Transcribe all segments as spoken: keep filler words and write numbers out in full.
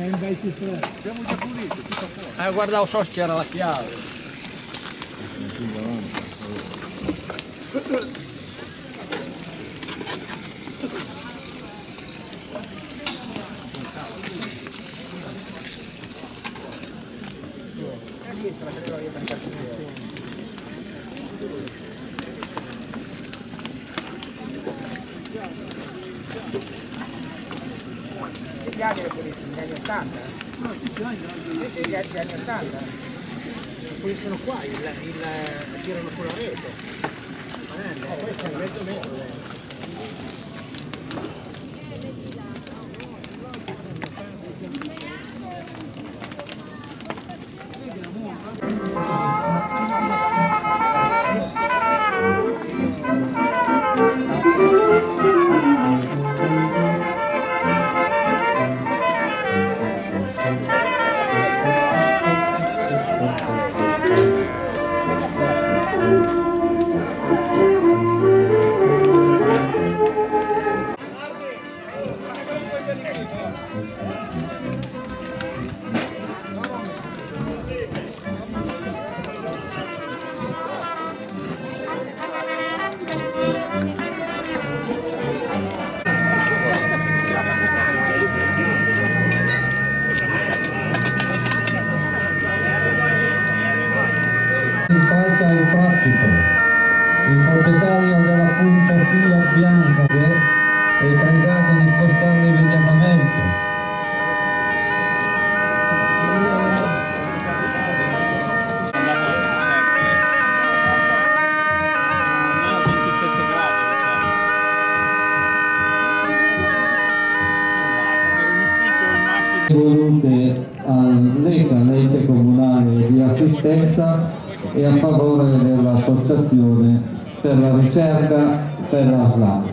Siamo già puliti, tutto a posto. Eh, guardavo, so se c'era la chiave. Gli anni negli anni ottanta? No, tutti gli anni Gli anni ottanta? puliscono qua, il, il, tirano sulla rete. Eh, questo è un mezzo metro. Falsa il traffico, il proprietario della punta Fiat bianca è pregato di spostarla immediatamente. Volute all'E C A, l'ente comunale di assistenza, e a favore dell'associazione per la ricerca per la S L A.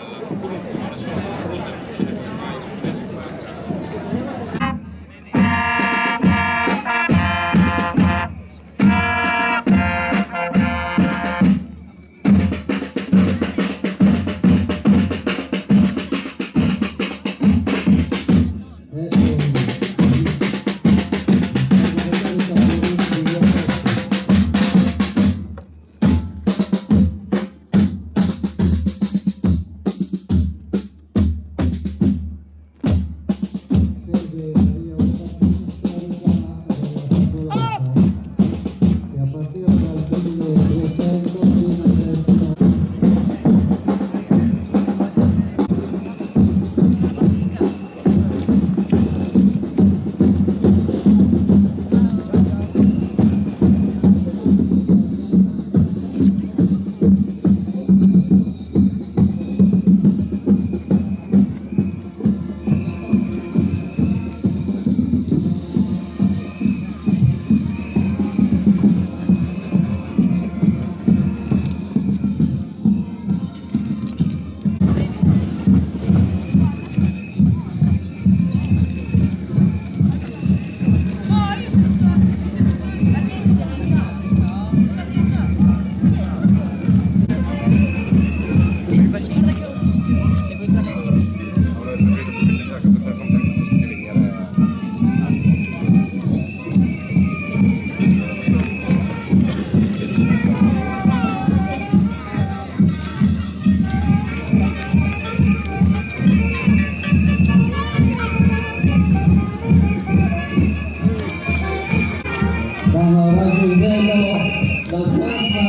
Stanno raggiungendo la piazza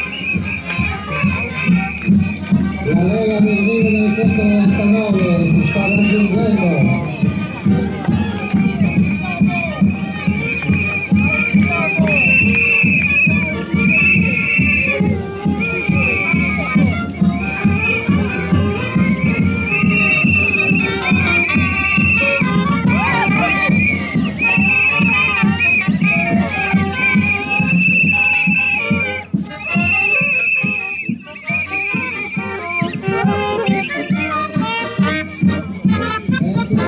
la Lega del millenovecentonovantanove, si sta raggiungendo. Thank you.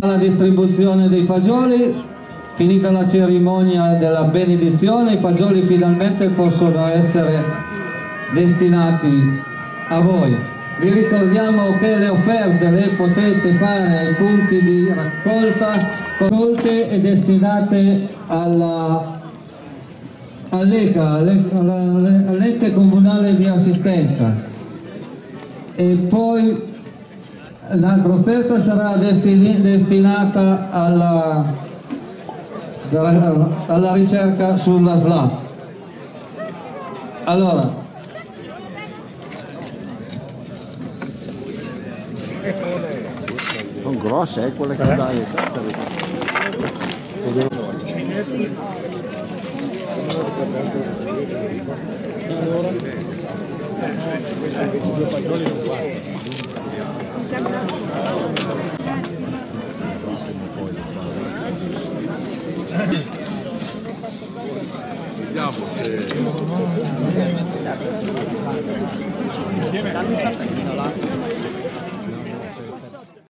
La distribuzione dei fagioli, finita la cerimonia della benedizione, i fagioli finalmente possono essere destinati a voi. Vi ricordiamo che le offerte le potete fare ai punti di raccolta, raccolte e destinate alla all'E C A, all'ente comunale di assistenza. E poi l'altra offerta sarà destinata alla, alla ricerca sulla S L A. Allora, sono grosse, eh, quelle che dai. Vediamo se...